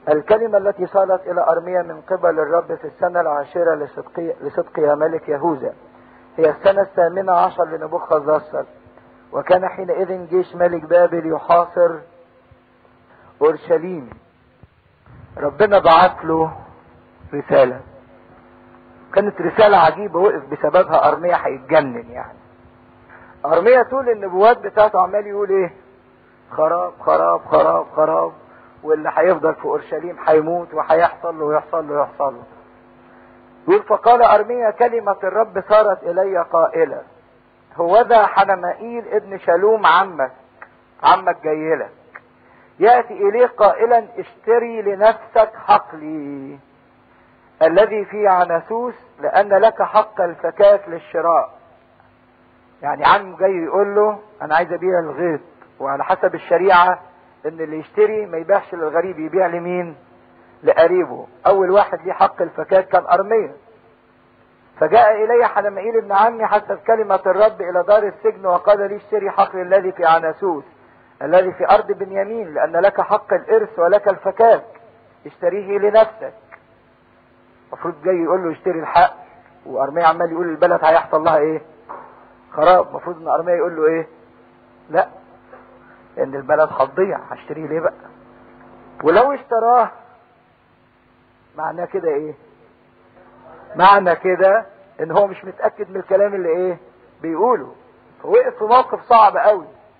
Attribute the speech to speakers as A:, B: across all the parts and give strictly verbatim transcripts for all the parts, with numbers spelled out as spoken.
A: الكلمة التي صارت الى ارميا من قبل الرب في السنة العاشرة لصدقي لصدقيا ملك يهوذا، هي السنة الثامنة عشر لنبوخذ نصر. وكان حينئذ جيش ملك بابل يحاصر اورشليم. ربنا بعت له رسالة، كانت رسالة عجيبة وقف بسببها ارميا هيتجنن. يعني ارميا طول النبوات بتاعته عمال يقول ايه؟ خراب خراب خراب خراب، واللي هيفضل في اورشليم هيموت وهيحصل له ويحصل له ويحصل له. يقول فقال ارميا كلمة الرب صارت الي قائلة هوذا حنمائيل ابن شالوم عمك عمك جايلك يأتي اليه قائلا اشتري لنفسك حقلي الذي في عناسوس لان لك حق الفكاك للشراء. يعني عم جاي يقول له انا عايز ابيع الغيط، وعلى حسب الشريعة ان اللي يشتري ما يبيعش للغريب، يبيع لمين؟ لقريبه. اول واحد ليه حق الفكاك كان ارميا. فجاء الي حنمائيل ابن عمي حسب كلمة الرب الى دار السجن وقال لي اشتري حقل الذي في عناسوس الذي في ارض بنيامين لان لك حق الارث ولك الفكاك، اشتريه لنفسك. المفروض جاي يقول له اشتري الحق، وارميا عمال يقول البلد هيحصل لها ايه؟ خراب. المفروض ان ارميا يقول له ايه؟ لا، لان البلد هتضيع، هشتريه ليه بقى؟ ولو اشتراه معناه كده ايه؟ معنى كده ان هو مش متأكد من الكلام اللي ايه بيقوله. فوقف في موقف صعب قوي.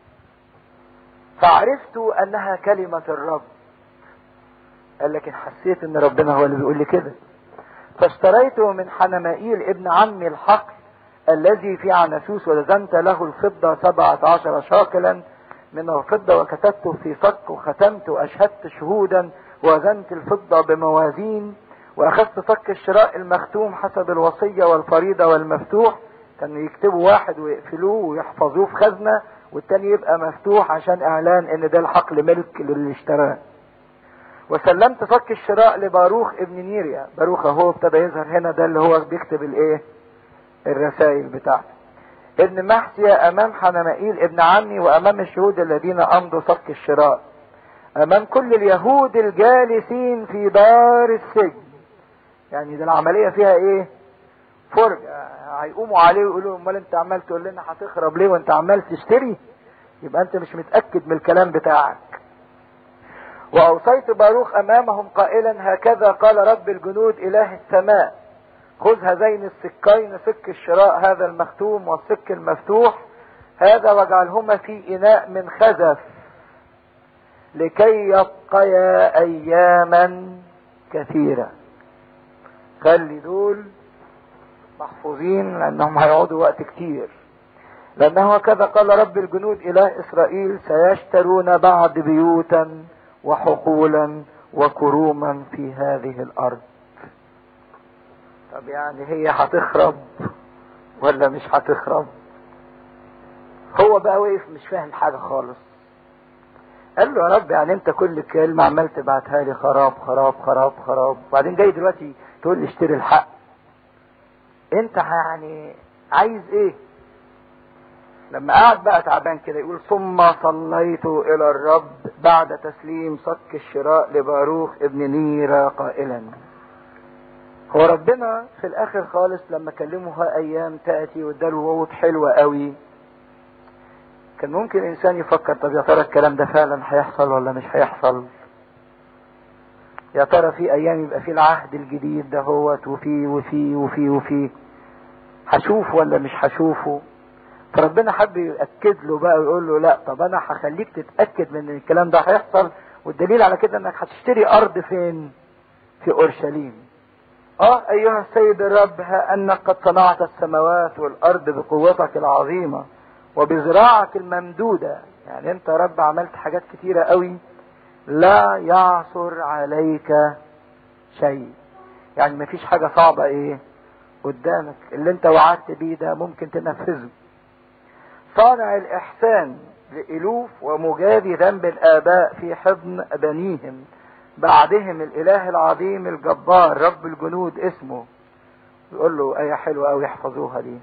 A: فعرفت انها كلمة الرب. قال لكن حسيت ان ربنا هو اللي بيقول لي كده. فاشتريته من حنمائيل ابن عمي الحقل الذي في عناسوس ووزنت له الفضة سبعة عشر شاكلا من الفضة وكتبته في صك وختمت واشهدت شهودا ووزنت الفضة بموازين واخذت صك الشراء المختوم حسب الوصية والفريضة والمفتوح. كانوا يكتبوا واحد ويقفلوه ويحفظوه في خزنة والتاني يبقى مفتوح عشان اعلان ان ده الحقل ملك للي اشتراه. وسلمت صك الشراء لباروخ ابن نيريا. باروخ اهو ابتدى يظهر هنا، ده اللي هو بيكتب الايه الرسائل بتاعته. ابن محسيا امام حنمائيل ابن عمي وامام الشهود الذين امضوا صك الشراء امام كل اليهود الجالسين في دار السجن. يعني ده العملية فيها ايه؟ فرجة. هيقوموا عليه ويقولوا امال انت عمال تقول لنا هتخرب ليه وانت عمال تشتري؟ يبقى انت مش متأكد من الكلام بتاعك. واوصيت باروخ امامهم قائلا هكذا قال رب الجنود اله السماء خذ هذين السكين سك الشراء هذا المختوم والسك المفتوح هذا واجعلهما في اناء من خزف لكي يبقيا اياما كثيرة. خلي دول محفوظين لانهم هيقعدوا وقت كتير. لانه كذا قال رب الجنود اله اسرائيل سيشترون بعد بيوتا وحقولا وكروما في هذه الارض. طب يعني هي هتخرب ولا مش هتخرب؟ هو بقى وقف مش فاهم حاجة خالص. قال له يا رب يعني انت كل كلمة عمال تبعتها لي خراب خراب خراب خراب، وبعدين جاي دلوقتي تقول لي اشتري الحق. انت يعني عايز ايه؟ لما قعد بقى تعبان كده يقول ثم صليت الى الرب بعد تسليم صك الشراء لباروخ ابن نيرة قائلا. هو ربنا في الاخر خالص لما كلمه ايام تأتي واداله وعود حلوة قوي، كان ممكن انسان يفكر طب يا ترى الكلام ده فعلا هيحصل ولا مش هيحصل؟ يا ترى في ايام يبقى في العهد الجديد ده هوت وفي وفي وفي وفي هشوف ولا مش هشوفه؟ فربنا حب يأكد له بقى ويقول له لا طب انا هخليك تتأكد من ان الكلام ده هيحصل، والدليل على كده انك هتشتري ارض فين؟ في اورشليم. اه ايها السيد الرب ها انك قد صنعت السماوات والارض بقوتك العظيمة وبذراعك الممدودة. يعني انت يا رب عملت حاجات كتيرة قوي لا يعثر عليك شيء. يعني مفيش حاجة صعبة ايه قدامك، اللي انت وعدت بيه ده ممكن تنفذه. صانع الاحسان لالوف ومجازي ذنب الاباء في حضن بنيهم بعدهم الاله العظيم الجبار رب الجنود اسمه. يقول له ايه حلوة اوي يحفظوها دي.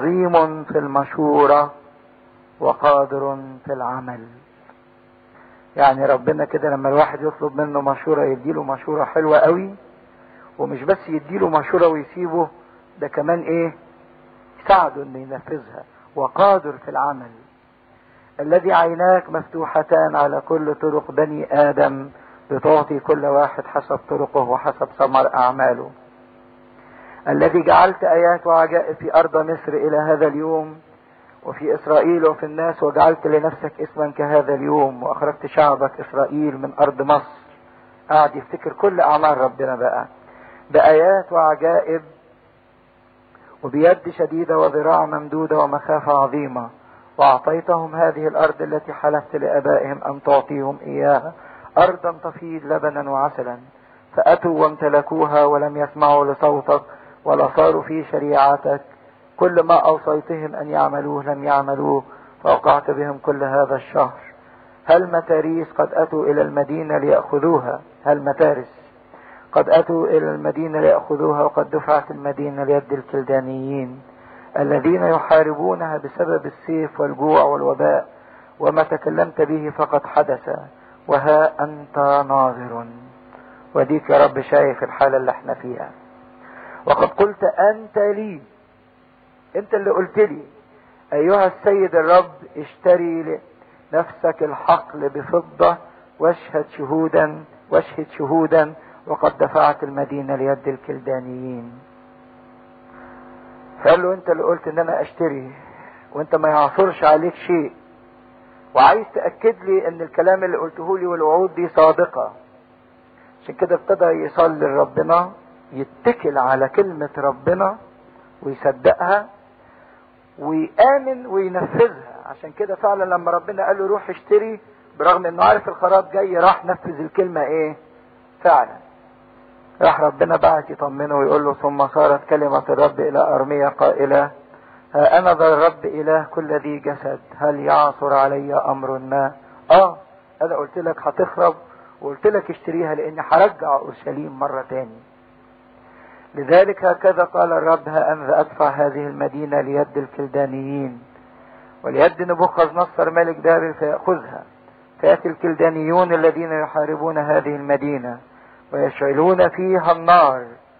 A: عظيم في المشورة وقادر في العمل. يعني ربنا كده لما الواحد يطلب منه مشورة يديله مشورة حلوة قوي، ومش بس يديله مشورة ويسيبه، ده كمان ايه؟ يساعده انه ينفذها، وقادر في العمل. الذي عيناك مفتوحتان على كل طرق بني آدم لتعطي كل واحد حسب طرقه وحسب ثمر أعماله. الذي جعلت آيات وعجائب في أرض مصر إلى هذا اليوم، وفي إسرائيل وفي الناس، وجعلت لنفسك اسما كهذا اليوم، وأخرجت شعبك إسرائيل من أرض مصر. قاعد يفتكر كل أعمال ربنا بقى بآيات وعجائب وبيد شديدة وذراع ممدودة ومخافة عظيمة، وأعطيتهم هذه الأرض التي حلفت لآبائهم أن تعطيهم إياها، أرضا تفيض لبنا وعسلا، فأتوا وامتلكوها ولم يسمعوا لصوتك ولا صاروا في شريعتك. كل ما أوصيتهم أن يعملوه لم يعملوه، فوقعت بهم كل هذا الشهر. هل متاريس قد أتوا إلى المدينة ليأخذوها؟ هل متارس قد أتوا إلى المدينة ليأخذوها، وقد دفعت المدينة ليد الكلدانيين الذين يحاربونها بسبب السيف والجوع والوباء، وما تكلمت به فقد حدث، وها أنت ناظر. وديك يا رب شايف الحالة اللي احنا فيها. وقد قلت أنت لي، أنت اللي قلت لي أيها السيد الرب اشتري لنفسك الحقل بفضة واشهد شهودا واشهد شهودا وقد دفعت المدينة ليد الكلدانيين. فقال له انت اللي قلت ان انا اشتري، وانت ما يعثرش عليك شيء، وعايز تأكد لي ان الكلام اللي قلته لي والوعود دي صادقة. عشان كده ابتدى يصلي لربنا، يتكل على كلمة ربنا ويصدقها ويآمن وينفذها. عشان كده فعلا لما ربنا قال له روح اشتري، برغم انه عارف الخراج جاي، راح نفذ الكلمة ايه فعلا. راح ربنا بعت يطمنه ويقول له ثم صارت كلمة الرب الى ارميا قائلة ها انا ذا الرب اله كل ذي جسد، هل يعثر علي امر ما؟ اه انا قلت لك هتخرب، وقلت لك اشتريها لاني هرجع اورشليم مرة تاني. لذلك هكذا قال الرب ها انا ادفع هذه المدينة ليد الكلدانيين وليد نبوخذ نصر ملك بابل فيأخذها، فيأتي الكلدانيون الذين يحاربون هذه المدينة ويشعلون فيها النار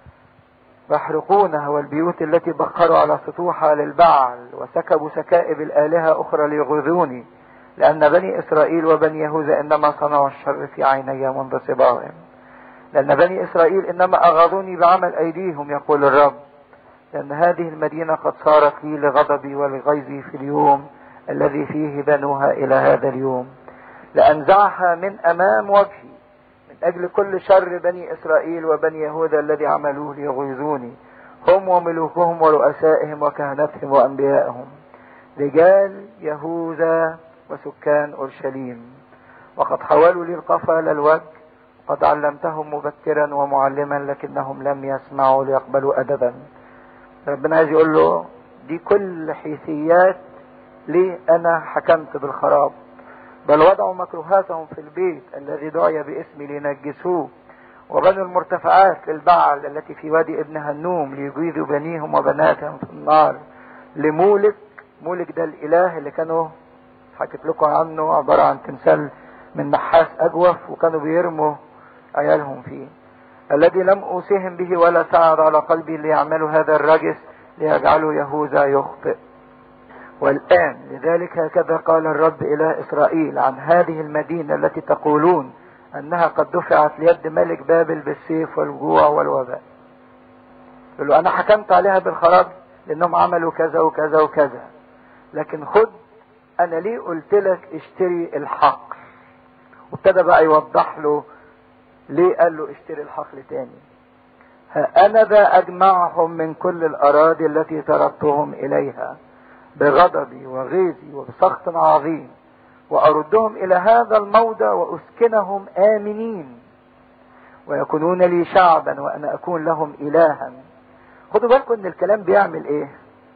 A: ويحرقونها، والبيوت التي بخروا على سطوحها للبعل وسكبوا سكائب الآلهة أخرى ليغذوني، لأن بني إسرائيل وبني يهوذا إنما صنعوا الشر في عيني منذ صباهم، لأن بني إسرائيل إنما أغاظوني بعمل أيديهم يقول الرب، لأن هذه المدينة قد صارت لي لغضبي ولغيظي في اليوم الذي فيه بنوها إلى هذا اليوم، لأنزعها من أمام وجهي من أجل كل شر بني إسرائيل وبني يهوذا الذي عملوه ليغيظوني، هم وملوكهم ورؤسائهم وكهنتهم وأنبيائهم رجال يهوذا وسكان أورشليم، وقد حولوا لي القفا للوجه، قد علمتهم مبكرا ومعلما لكنهم لم يسمعوا ليقبلوا أدبا. ربنا عايز يقول له دي كل حيثيات ليه أنا حكمت بالخراب، بل وضعوا مكروهاتهم في البيت الذي دعي باسمي لينجسوه، وبنوا المرتفعات للبعل التي في وادي ابن هنوم ليجيذوا بنيهم وبناتهم في النار، لمولك. مولك ده الإله اللي كانوا حكيت لكم عنه، عبارة عن تمثال من نحاس أجوف وكانوا بيرموا عيالهم فيه، الذي لم أوصيهم به ولا سعد على قلبي ليعملوا هذا الرجس ليجعلوا يهوذا يخطئ. والآن لذلك هكذا قال الرب إله إسرائيل عن هذه المدينة التي تقولون أنها قد دفعت ليد ملك بابل بالسيف والجوع والوباء. يقول له أنا حكمت عليها بالخراب لأنهم عملوا كذا وكذا وكذا، لكن خد أنا ليه قلت لك اشتري الحق. وابتدى بقى يوضح له ليه قال له اشتري الحقل تاني. ها أنا ذا أجمعهم من كل الأراضي التي تركتهم إليها بغضبي وغيظي وبسخط عظيم، وأردهم إلى هذا الموضع وأسكنهم آمنين، ويكونون لي شعبا وأنا أكون لهم إلها. خدوا بالكم إن الكلام بيعمل إيه؟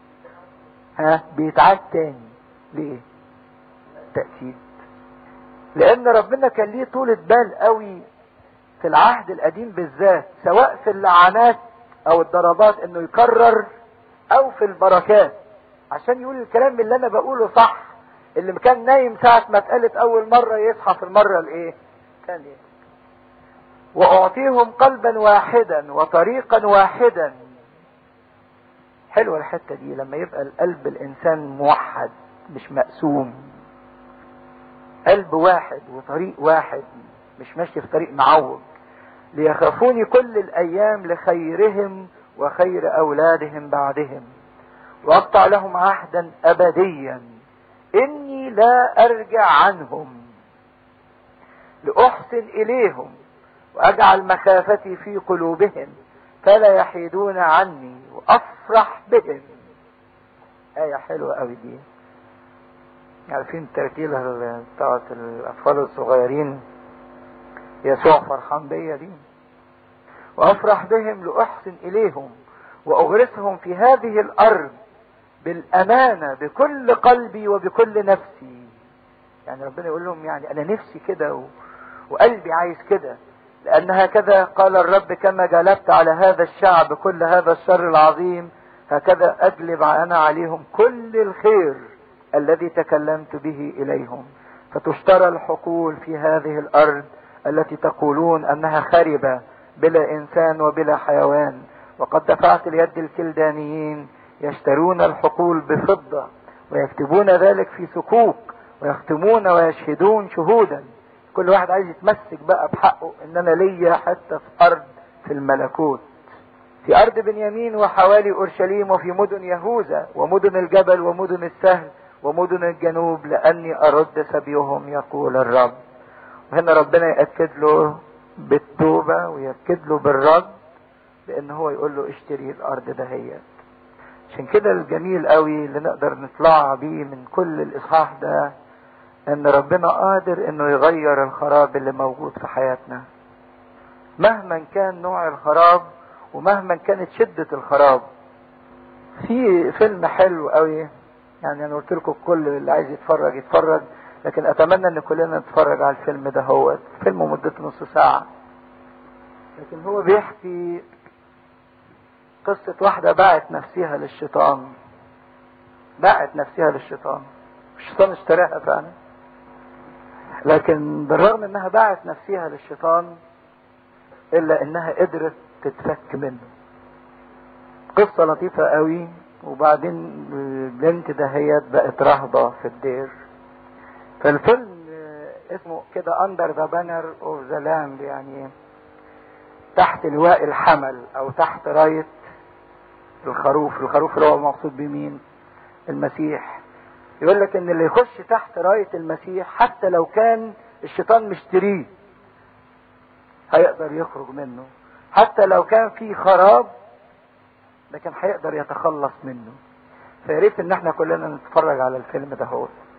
A: ها بيتعاد تاني. ليه؟ تأكيد. لأن ربنا كان ليه طولة بال قوي في العهد القديم بالذات، سواء في اللعنات أو الضربات إنه يكرر، أو في البركات، عشان يقول الكلام اللي أنا بقوله صح، اللي كان نايم ساعة ما اتقالت اول مرة يصحى في المرة الايه ثانية. واعطيهم قلبا واحدا وطريقا واحدا. حلوة الحتة دي لما يبقى القلب الانسان موحد مش مقسوم، قلب واحد وطريق واحد مش ماشي في طريق معوج. ليخافوني كل الايام لخيرهم وخير اولادهم بعدهم، واقطع لهم عهدا ابديا اني لا ارجع عنهم، لاحسن اليهم واجعل مخافتي في قلوبهم فلا يحيدون عني وافرح بهم. آية حلوة قوي دي. عارفين الترتيلة بتاعت الاطفال الصغيرين، يسوع فرحان بيا دي. وافرح بهم لاحسن اليهم واغرسهم في هذه الارض بالامانة بكل قلبي وبكل نفسي. يعني ربنا يقول لهم يعني انا نفسي كده و... وقلبي عايز كده، لان هكذا قال الرب كما جلبت على هذا الشعب كل هذا الشر العظيم هكذا اجلب انا عليهم كل الخير الذي تكلمت به اليهم، فتشترى الحقول في هذه الارض التي تقولون انها خربة بلا انسان وبلا حيوان. وقد دفعت اليد الكلدانيين يشترون الحقول بفضة ويكتبون ذلك في صكوك ويختمون ويشهدون شهودا. كل واحد عايز يتمسك بقى بحقه ان انا ليا حتى في ارض في الملكوت، في ارض بنيامين وحوالي اورشليم وفي مدن يهوذا ومدن الجبل ومدن السهل ومدن الجنوب لاني ارد سبيهم يقول الرب. وهنا ربنا يأكد له بالتوبة ويأكد له بالرد، لان هو يقول له اشتري الارض دهيت. عشان كده الجميل قوي اللي نقدر نطلع بيه من كل الاصحاح ده ان ربنا قادر انه يغير الخراب اللي موجود في حياتنا مهما كان نوع الخراب ومهما كانت شدة الخراب. في فيلم حلو قوي، يعني انا قلت لكم كل اللي عايز يتفرج يتفرج، لكن اتمنى ان كلنا نتفرج على الفيلم ده. هو فيلم مدته نص ساعة، لكن هو بيحكي قصة واحدة باعت نفسها للشيطان. باعت نفسها للشيطان، الشيطان اشتراها فعلا، لكن بالرغم انها باعت نفسها للشيطان الا انها قدرت تتفك منه. قصة لطيفة قوي. وبعدين البنت دهيت بقت راهبة في الدير. فالفيلم اسمه كده Under the Banner of the Lamb، يعني تحت لواء الحمل او تحت راية الخروف. الخروف اللي هو مقصود بمين؟ المسيح. يقول لك ان اللي يخش تحت راية المسيح حتى لو كان الشيطان مشتريه هيقدر يخرج منه، حتى لو كان في خراب لكن هيقدر يتخلص منه. فياريت ان احنا كلنا نتفرج على الفيلم ده. هو